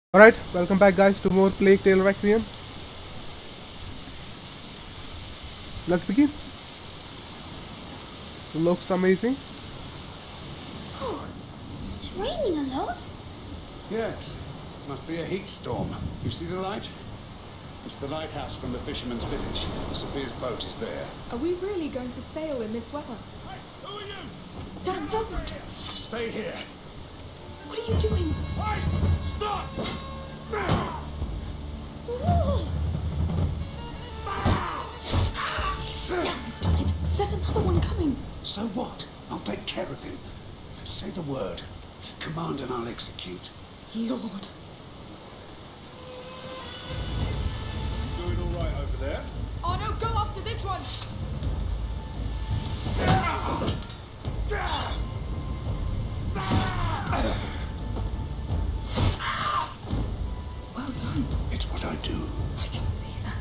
Alright, welcome back guys to more Plague Tale Requiem. Let's begin. Looks amazing. Oh, it's raining a lot. Yes, must be a heat storm. You see the light? It's the lighthouse from the fisherman's village. Sophia's boat is there. Are we really going to sail in this weather? Hey, who are you? Damn, Robert! Stay here. What are you doing? Hey, stop! Oh. Yeah, you've done it. There's another one coming. So what? I'll take care of him. Say the word. Command and I'll execute. Lord. Doing all right over there? Oh no, go after this one! Well done. It's what I do. I can see that.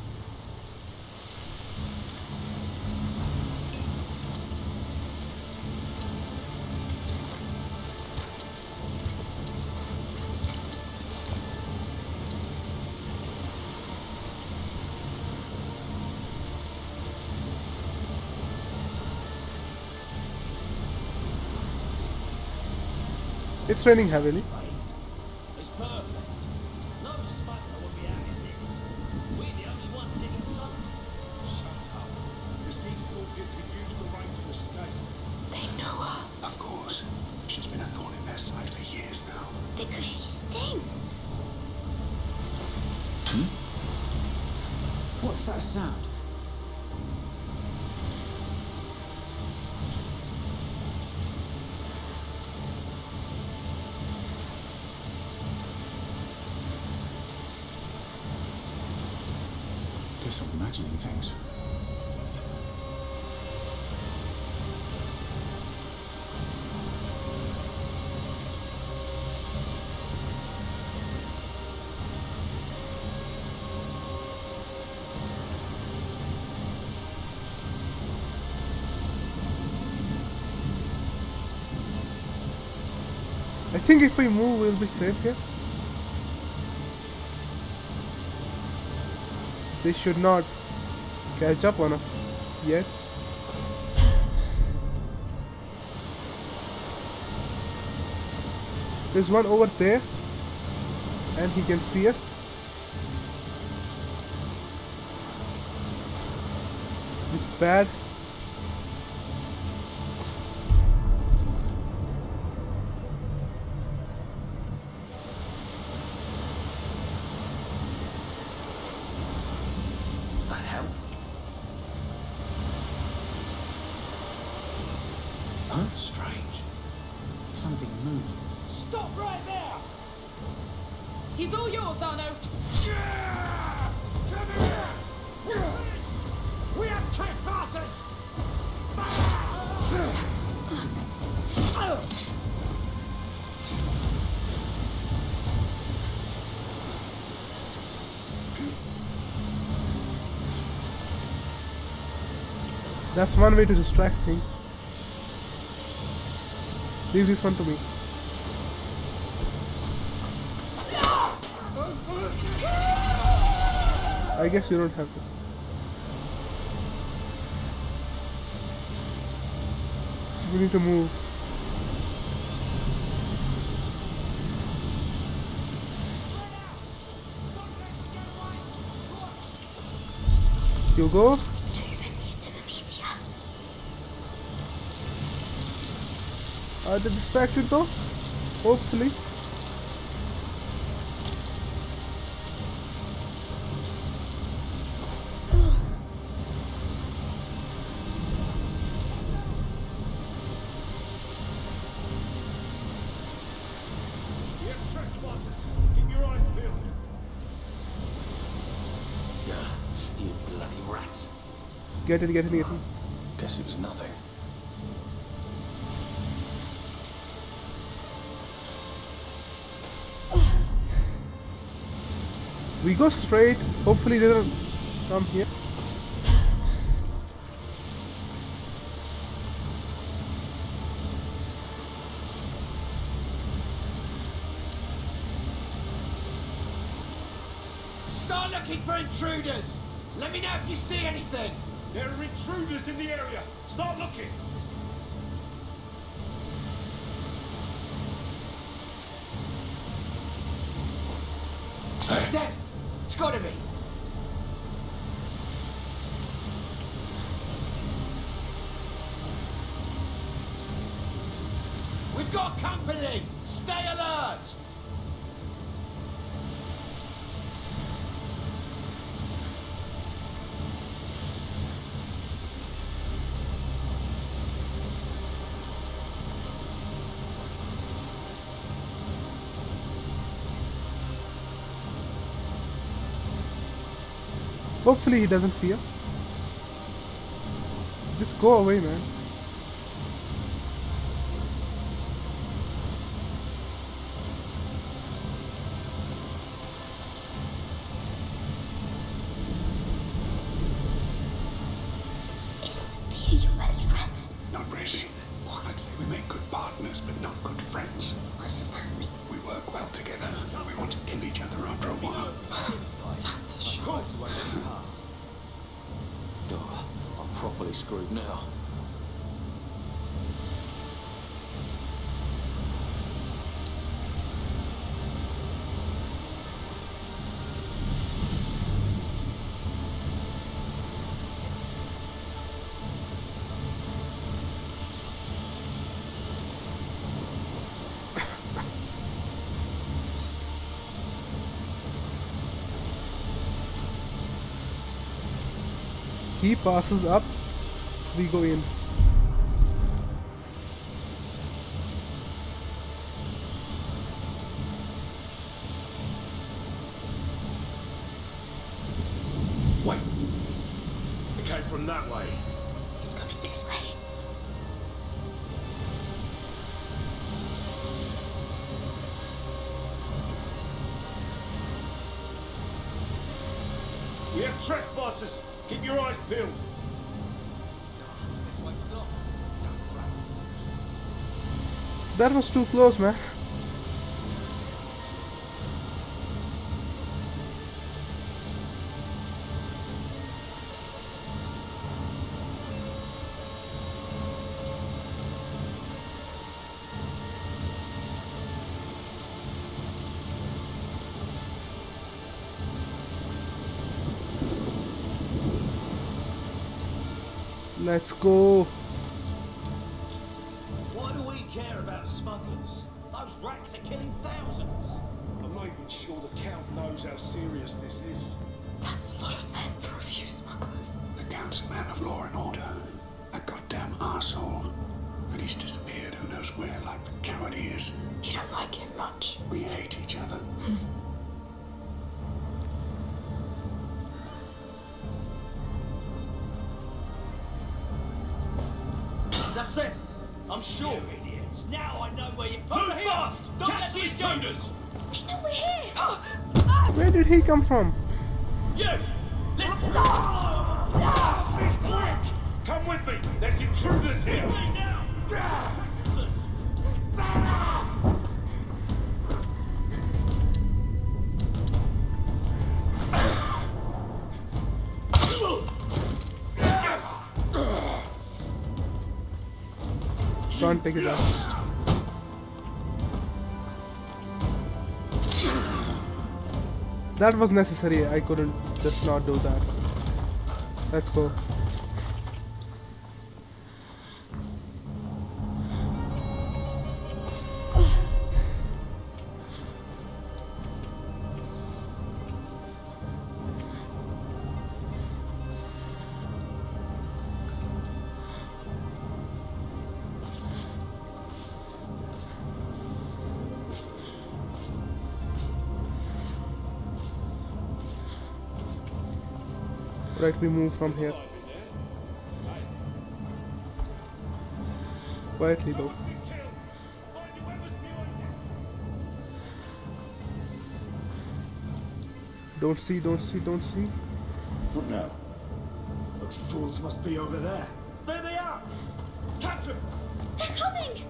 It's raining heavily. It's perfect. No smuggler will be out in this. We're the only ones getting sun. Shut up. The sea scorpion could use the rain to escape. They know her. Of course. She's been a thorn in their side for years now. Because she stings. What's that sound? Guess I'm imagining things. I think if we move, we'll be safe here. They should not catch up on us yet. There's one over there, and he can see us. This is bad. The hell? Huh? Strange. Something moved. Stop right there! He's all yours, Arno. We have trespassers! That's one way to distract things. Leave this one to me. I guess you don't have to. We need to move. You go. Are they distracted though? Hopefully. We have trespassers. Keep your eyes peeled. Yeah, you bloody rats. Get it, get it, get it. Guess it was nothing. We go straight. Hopefully they don't come here. Start looking for intruders. Let me know if you see anything. There are intruders in the area. Start looking. It's them. It's got to be. We've got company. Stay alert. Hopefully he doesn't see us. Just go away, man. Is Sophia your best friend? Not really. I'd say we make good partners, but not good friends. What does that mean? We work well together. We want to kill each other after a while. That's a shock. Course. Oh, I'm properly screwed now. He passes up, we go in. Wait, It came from that way. It's coming this way. We have trespassers. Keep your eyes peeled. This way's blocked. Damn rats. That was too close, man. Let's go. Why do we care about smugglers? Those rats are killing thousands. I'm not even sure the Count knows how serious this is. That's a lot of men for a few smugglers. the Count's a man of law and order. A goddamn arsehole. But he's disappeared who knows where, like the coward he is. You don't like him much. We hate each other. That's it. I'm sure. You idiots. Now I know where you're... Move fast! Don't let these intruders! They know we're here. Where did he come from? You! Listen! Be quick! Come with me! There's intruders here! Can't take it out. That was necessary. I couldn't just not do that. Let's go. Right, we move from here. Quietly though. Don't see, don't see, don't see. What now? Looks fools must be over there. There they are! Catch them! They're coming.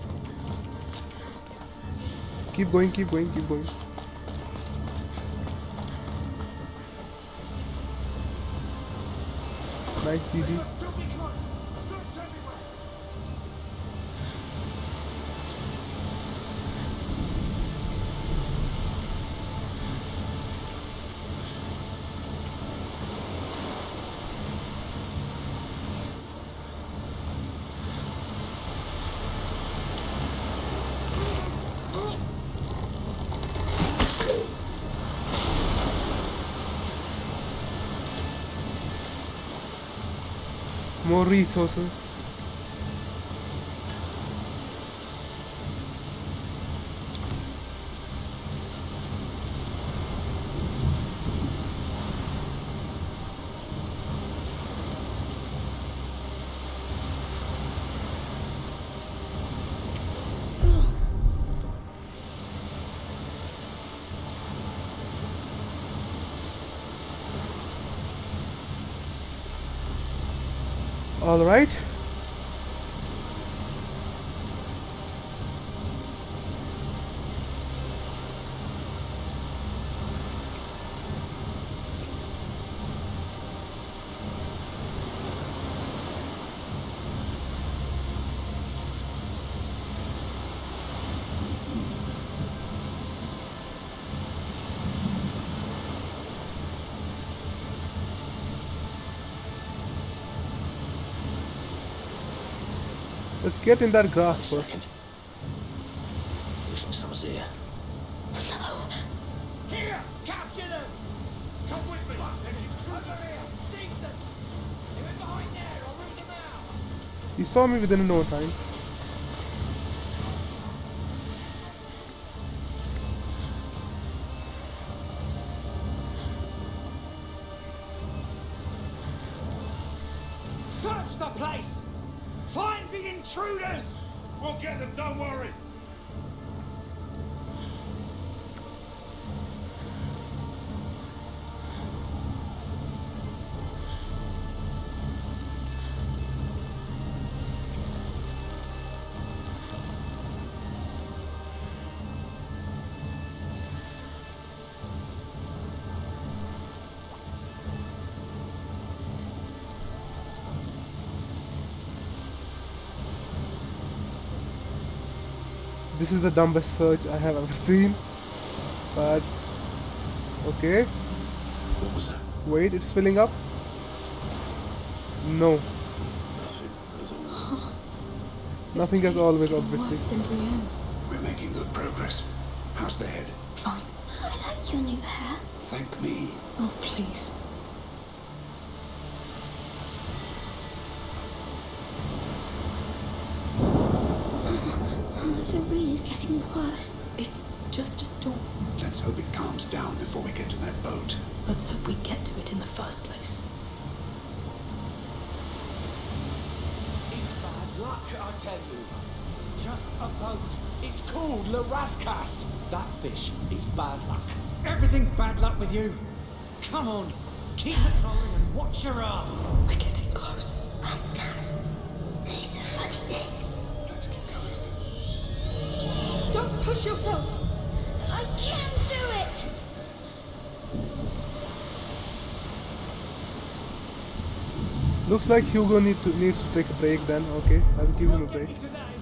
Keep going, keep going, keep going. Nice, GG. Still be close. Search everywhere. More resources. All right. Let's get in that grass first. Second. Looks like someone's here. Here! Capture them! Come with me! There's intruders here! Seize them! They're behind there! I'll root them out! He saw me within no time. Search the place! Find the intruders! We'll get them, don't worry! This is the dumbest search I have ever seen. But okay. What was that? Wait, it's filling up. No, Nothing, as always. nothing as always, obviously. Worse than Brienne. We're making good progress. How's the head? Fine. I like your new hair. Thank me. Oh, please. Oh, the rain is getting worse. It's just a storm. Let's hope it calms down before we get to that boat. Let's hope we get to it in the first place. It's bad luck, I tell you. It's just a boat. It's called La Rascas. That fish is bad luck. Everything's bad luck with you. Come on, keep patrolling and watch your ass. We're getting close. Rascas. It's a funny name. Let's keep going. Don't push yourself! I can do it! Looks like Hugo needs to take a break then. Okay, I'll give him a break.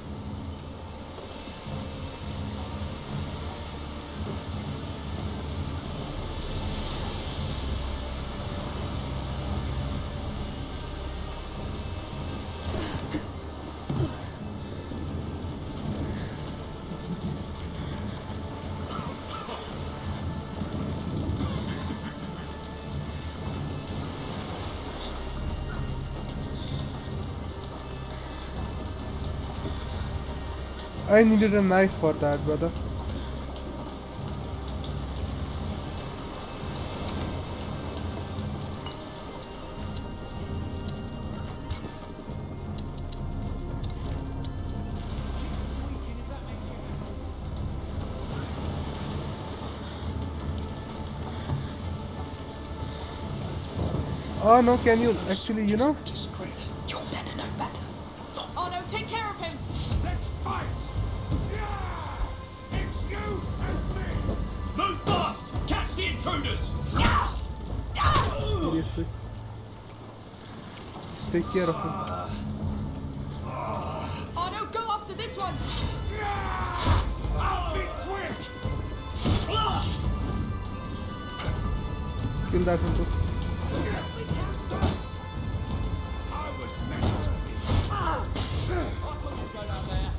I needed a knife for that, brother. Oh no, can you actually, you know? Disgrace. Your men are no better. Arno, take care of him! Let's fight! Yeah! It's you and me! Move fast! Catch the intruders! Seriously. take care of him. Oh no, go after this one! I'll be quick! Kill that one too. I was meant to be. I saw you go down there.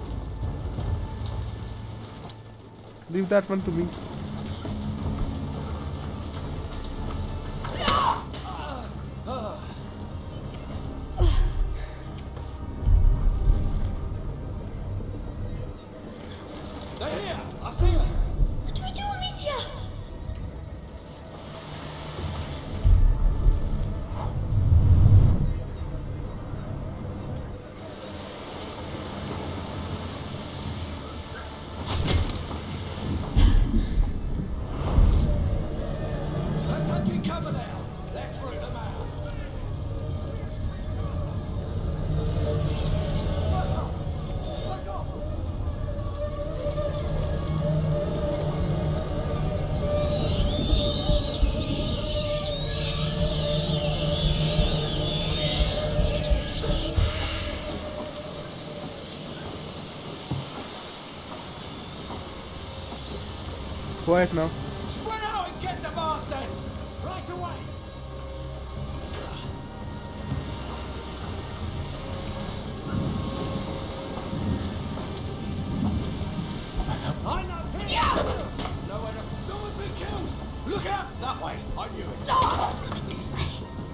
Leave that one to me. They're here. I see them. What do we do, Amicia? They're taking cover now. Let's root them out. Quiet now. Spread out and get the bastards. Right away. I know him. Nowhere to. Someone's been killed. Look out that way. I knew it. It's coming this way.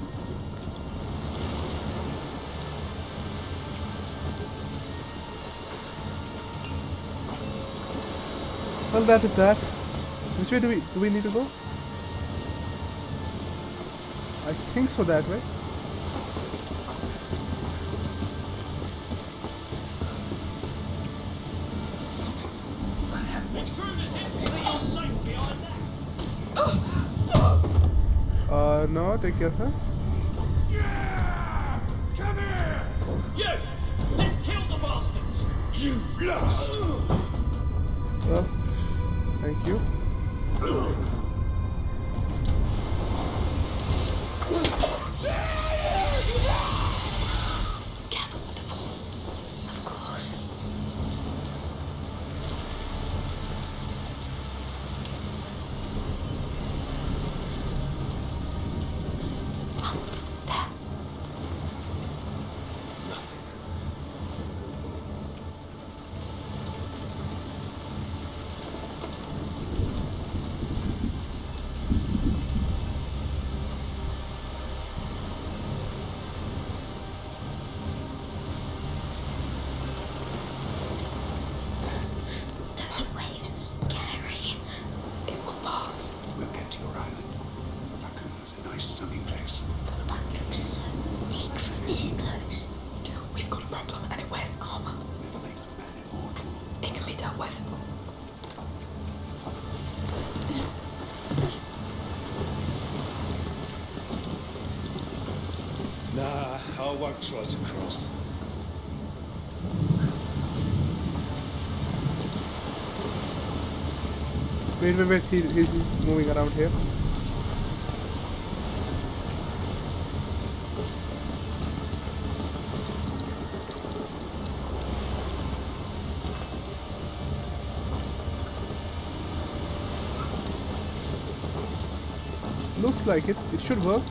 Well, that is that. Which way do we need to go? I think so, that way. No, take care of her. Yeah! Come here! You! Let's kill the bastards! You lost! Well, thank you. Careful with the fall. Of course. There. Those waves are scary. It will pass. We'll get to your island. Raccoon's a nice sunny place. That looks so big from this close. Still, we've got a problem and it wears armor. Never makes a man immortal. It can be dealt with. Nah, I won't try to cross. Wait. He's moving around here. Looks like it. It should work.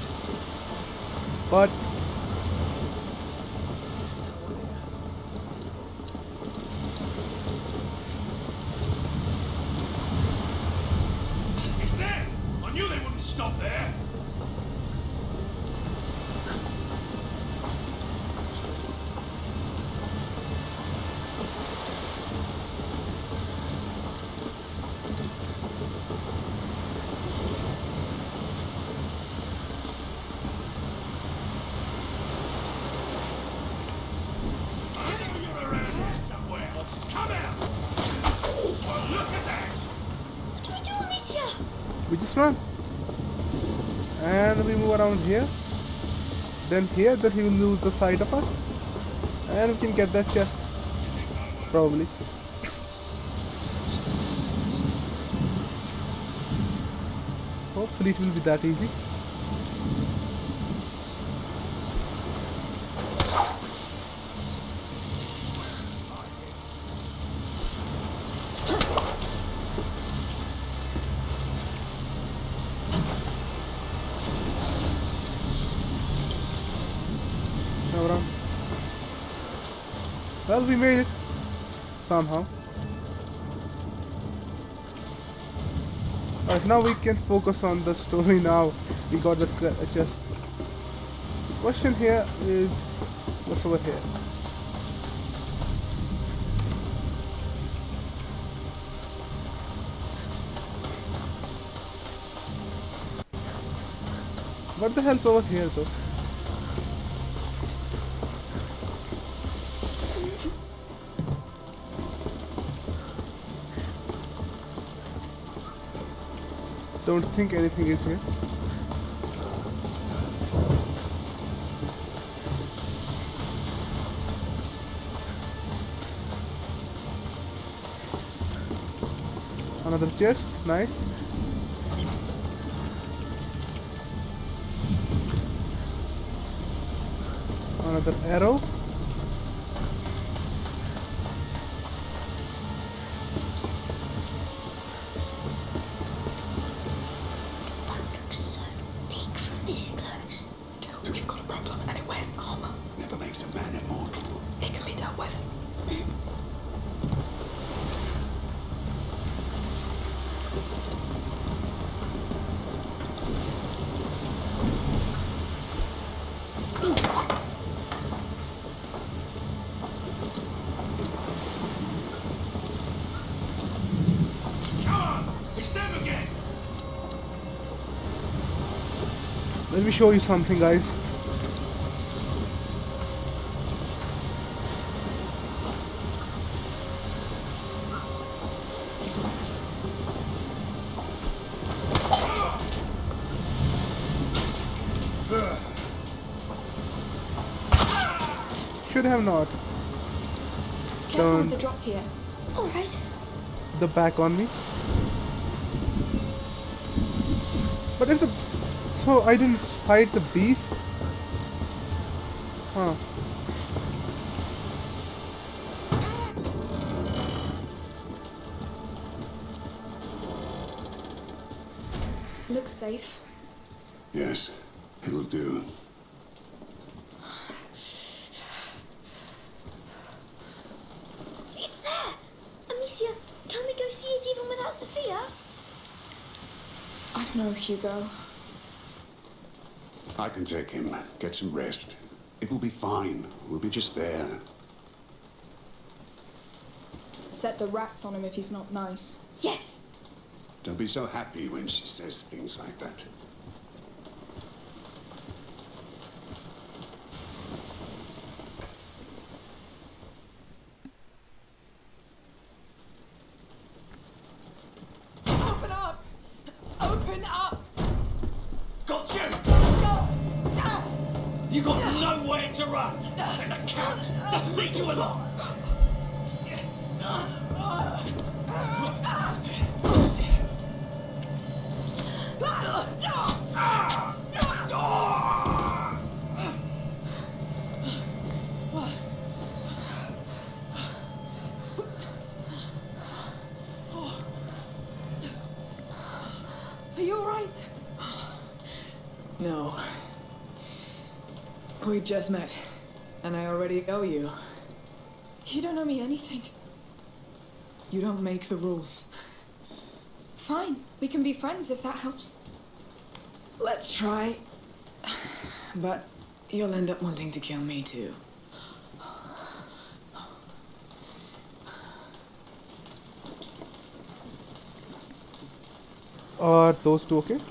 But It's there! I knew they wouldn't stop there! I know you're around here somewhere. Come out! Well, look at that! What do we do, Amicia? we just run. And we move around here. Then here, that he will lose the side of us. And we can get that chest. Probably. Hopefully it will be that easy. Well, we made it. Somehow. Alright, now we can focus on the story now. We got the chest. Question here is, what's over here? What the hell's over here though? Don't think anything is here. Another chest, nice. Another arrow. That looks so big from this close. Still, we've got a problem and it wears armor. Never makes a man immortal. It can be dealt with. Let me show you something, guys. Should have not. Careful with Don't the drop here. Alright. the back on me. But it's a... So I didn't fight the beast? Huh. Looks safe. Yes, it'll do. It's there! Amicia, can we go see it even without Sophia? I don't know, Hugo. I can take him. Get some rest. It will be fine. We'll be just there. Set the rats on him if he's not nice. Yes! Don't be so happy when she says things like that. Open up! Open up! Got you! No! You got nowhere to run! And the count doesn't lead you along! Are you alright? No. We just met, and I already owe you. You don't owe me anything. You don't make the rules. Fine, we can be friends if that helps. Let's try. But you'll end up wanting to kill me too. Are those two okay?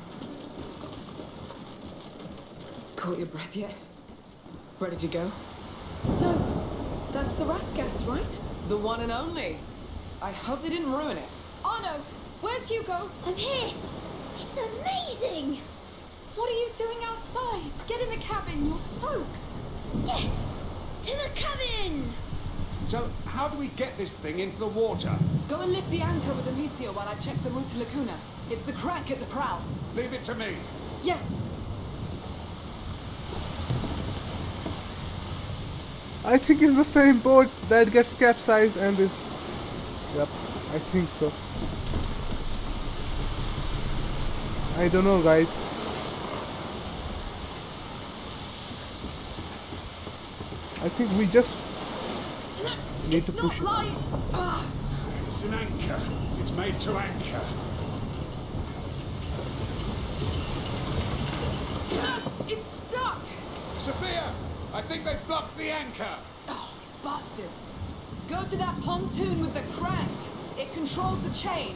Caught your breath yet? Ready to go? So, that's the Raskas, right? The one and only. I hope they didn't ruin it. Arno, where's Hugo? I'm here! It's amazing! What are you doing outside? Get in the cabin, you're soaked. Yes! To the cabin! So, how do we get this thing into the water? Go and lift the anchor with Amicia while I check the route to Lacuna. It's the crack at the prow. Leave it to me. Yes. I think it's the same boat that gets capsized and this. Yep, I think so. I don't know, guys. I think we just Need It's to not push. light! Ah, It's an anchor. It's made to anchor. it's stuck! Sophia! I think they've blocked the anchor! Oh, bastards. Go to that pontoon with the crank. It controls the chain.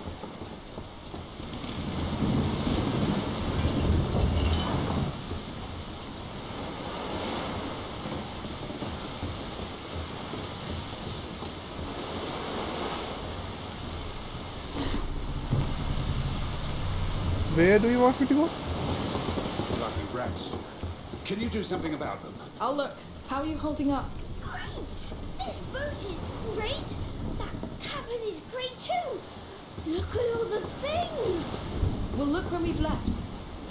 Where do you want me to go? Lucky rats. Can you do something about them? I'll look. How are you holding up? Great! This boat is great! That cabin is great too! Look at all the things! We'll look when we've left.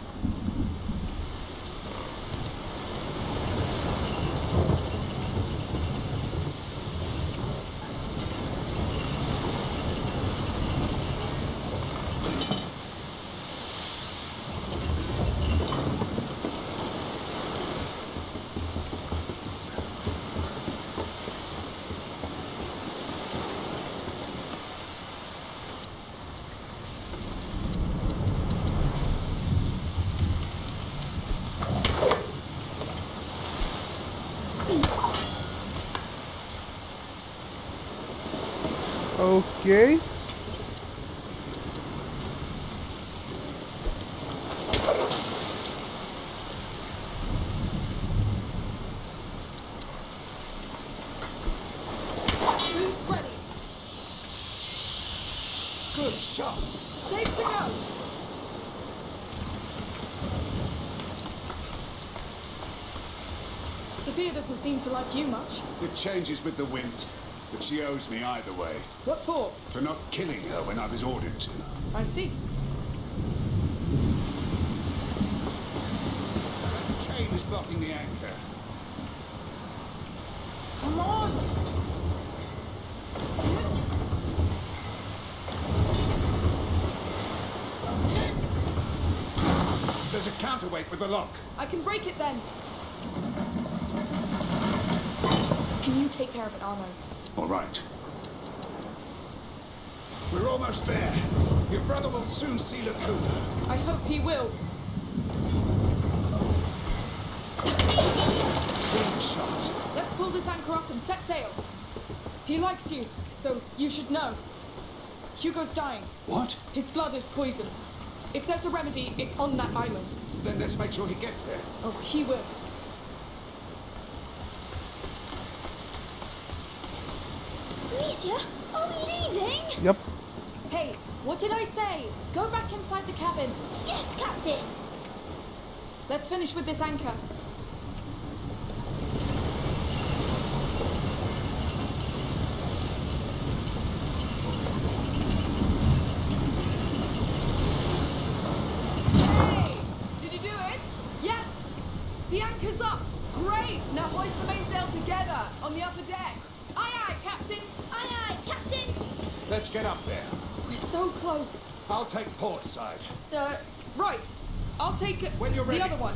Okay. Food's ready. Good shot! Safe to go. Sophia doesn't seem to like you much. It changes with the wind, but she owes me either way. What for? For not killing her when I was ordered to. I see. The chain is blocking the anchor. Come on! There's a counterweight with the lock. I can break it then. Can you take care of it, Arno? All right. We're almost there. Your brother will soon see Lacuna. I hope he will. Good shot. Let's pull this anchor up and set sail. He likes you, so you should know. Hugo's dying. What? His blood is poisoned. If there's a remedy, it's on that island. Then let's make sure he gets there. Oh, he will. Alicia, are we leaving? Yep. Hey, what did I say? Go back inside the cabin. Yes, Captain. Let's finish with this anchor. Hey! Did you do it? Yes! The anchor's up! Great! Now hoist the mainsail together on the upper deck. Aye, aye, Captain! Aye, aye, Captain. Let's get up there. We're so close. I'll take port side. Right. I'll take When you're ready. the other one.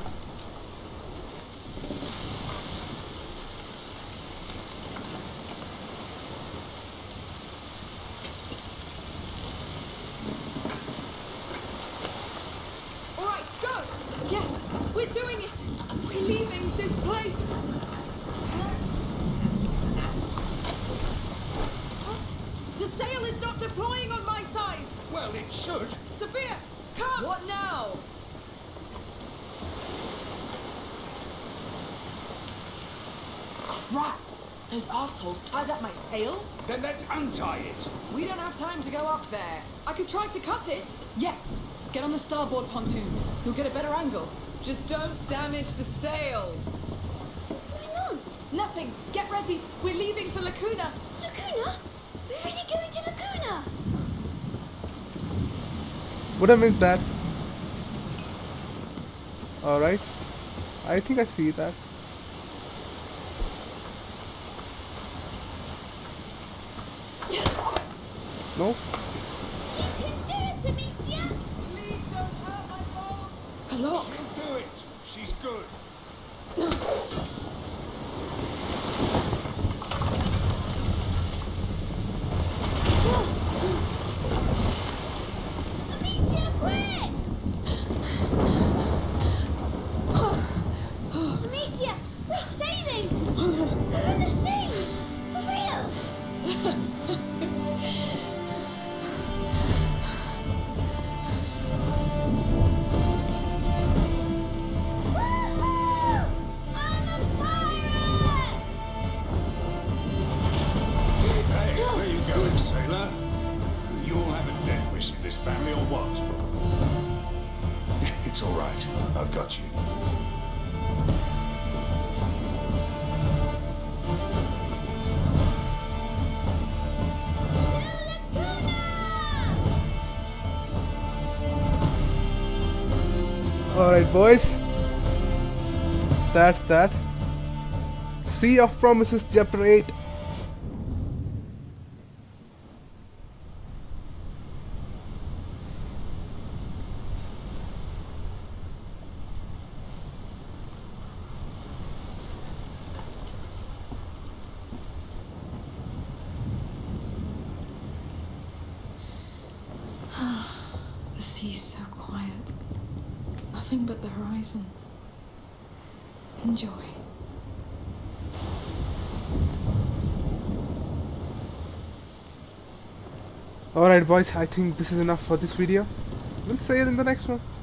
All right, go! Yes, we're doing it! We're leaving this place! What? The sail is not deploying on my side! Well, it should. Sophia, come! What now? Crap! Those assholes tied up my sail? Then let's untie it. We don't have time to go up there. I could try to cut it. Yes. Get on the starboard pontoon. You'll get a better angle. Just don't damage the sail. What's going on? Nothing. Get ready. We're leaving for Lacuna. Lacuna? We're really going to Lacuna? Would have missed that. Alright. I think I see that. No? You can do it, Amicia. Please don't hurt my bones. Hello. She'll do it. She's good. Woohoo! I'm a pirate! Hey, where you going, sailor? You all have a death wish in this family, or what? It's all right. I've got you. Alright, boys. That's that. Sea of Promises, Chapter 8. The sea's so quiet. Nothing but the horizon. Enjoy. Alright, boys, I think this is enough for this video. We'll see you in the next one.